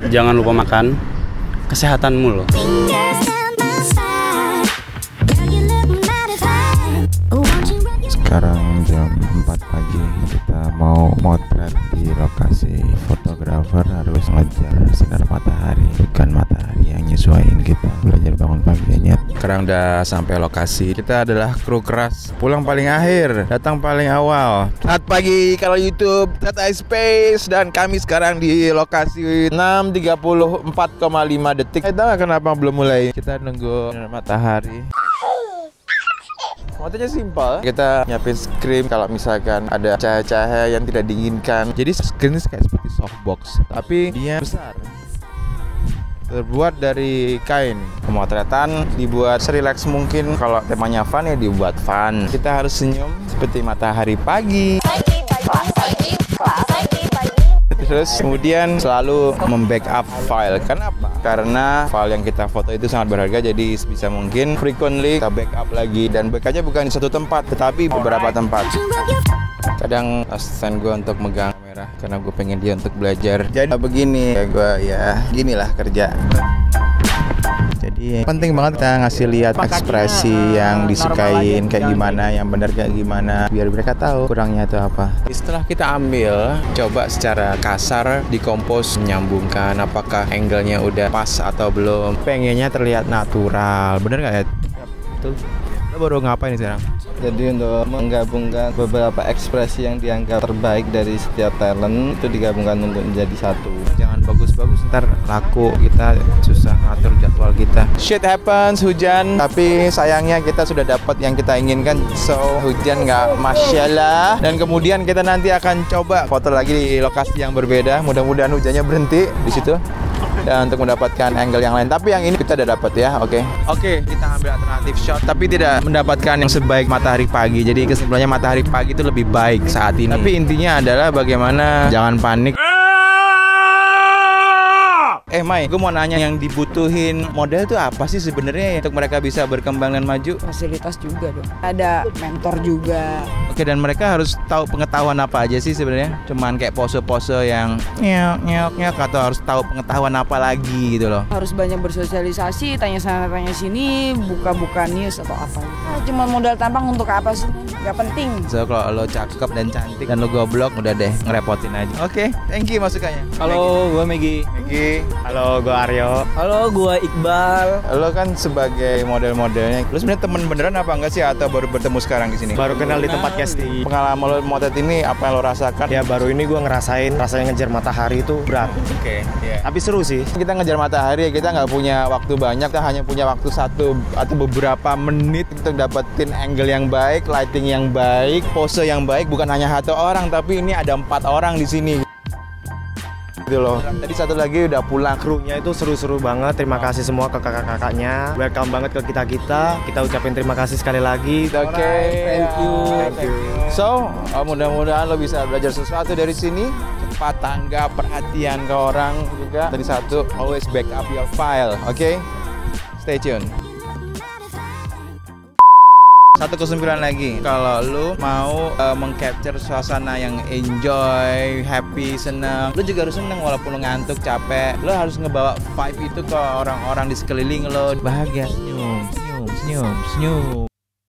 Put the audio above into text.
Jangan lupa makan, kesehatanmu loh. Sekarang jam 4 pagi, kita mau motret di lokasi. Fotografer harus ngejar sinar matahari, bukan matahari yang nyesuaiin kita. Belajar bangun pagi ya nyet. Sekarang udah sampai lokasi. Kita adalah kru keras, pulang paling akhir, datang paling awal. Selamat pagi kalau YouTube, Tata Space. Dan kami sekarang di lokasi 6:34,5 detik. Tahu gak kenapa belum mulai? Kita nunggu sinar matahari. Motonya simpel, kita nyiapin screen kalau misalkan ada cahaya-cahaya yang tidak diinginkan. Jadi screen ini kayak seperti softbox, tapi dia besar, terbuat dari kain. Pemotretan dibuat serileks mungkin. Kalau temanya fun ya dibuat fun. Kita harus senyum seperti matahari pagi. Terus kemudian selalu membackup file. Kenapa? Karena file yang kita foto itu sangat berharga, jadi bisa mungkin frequently kita backup lagi. Dan backupnya bukan di satu tempat, tetapi beberapa tempat. Kadang asisten gue untuk megang kamera karena gue pengen dia untuk belajar. Jadi begini ya, gue ya ginilah kerja. Jadi penting banget kita ngasih lihat ekspresi yang disukain kayak gimana, yang benar kayak gimana, biar mereka tahu kurangnya itu apa. Setelah kita ambil, coba secara kasar dikompos, menyambungkan apakah angle-nya udah pas atau belum. Pengennya terlihat natural, bener nggak ya? Betul. Lo baru ngapain nih sekarang? Jadi untuk menggabungkan beberapa ekspresi yang dianggap terbaik dari setiap talent itu digabungkan untuk menjadi satu. Jangan bagus-bagus, ntar laku, kita susah ngatur jadwal kita. Shit happens, hujan, tapi sayangnya kita sudah dapat yang kita inginkan. So hujan nggak masalah. Dan kemudian kita nanti akan coba foto lagi di lokasi yang berbeda. Mudah-mudahan hujannya berhenti di situ. Dan untuk mendapatkan angle yang lain, tapi yang ini kita udah dapat ya, oke. Oke, kita ambil alternatif shot, tapi tidak mendapatkan yang sebaik matahari pagi. Jadi kesimpulannya matahari pagi itu lebih baik saat ini. Tapi intinya adalah bagaimana jangan panik. Mai, gue mau nanya, yang dibutuhin model itu apa sih sebenarnya untuk mereka bisa berkembang dan maju? Fasilitas juga dong. Ada mentor juga. Oke, dan mereka harus tahu pengetahuan apa aja sih sebenarnya? Cuman kayak pose-pose yang nyok atau harus tahu pengetahuan apa lagi gitu loh? Harus banyak bersosialisasi, tanya sana tanya sini, buka-buka news atau apa. Cuma modal tampang untuk apa sih? Gak penting. So kalau lo cakep dan cantik dan lo goblok, udah deh ngerepotin aja. Oke, thank you masukannya. Halo, gue Megi. Halo, gue Aryo. Halo, gue Iqbal. Lo kan sebagai model-modelnya, lo sebenarnya temen beneran apa enggak sih, atau baru bertemu sekarang di sini? Baru kenal di tempat casting. Pengalaman lo motret ini apa yang lo rasakan? Ya baru ini gue ngerasain rasanya ngejar matahari itu berat. Oke, yeah. Tapi seru sih. Kita ngejar matahari, kita nggak punya waktu banyak, kita hanya punya waktu 1 atau beberapa menit untuk dapetin angle yang baik, lighting yang baik, pose yang baik. Bukan hanya 1 orang, tapi ini ada 4 orang di sini. Gitu loh. Tadi satu lagi udah pulang. Krunya itu seru-seru banget. Terima kasih semua ke kakak-kakaknya. Welcome banget ke kita. Kita ucapin terima kasih sekali lagi. Oke, thank you. So, mudah-mudahan lo bisa belajar sesuatu dari sini. Cepat tanggap perhatian ke orang juga. Tadi satu, always back up your file. Oke? Stay tune. Satu kesimpulan lagi, kalau lu mau mengcapture suasana yang enjoy, happy, seneng, lu juga harus seneng walaupun lu ngantuk, capek. Lu harus ngebawa vibe itu ke orang-orang di sekeliling lu. Bahagia, senyum, senyum, senyum, senyum.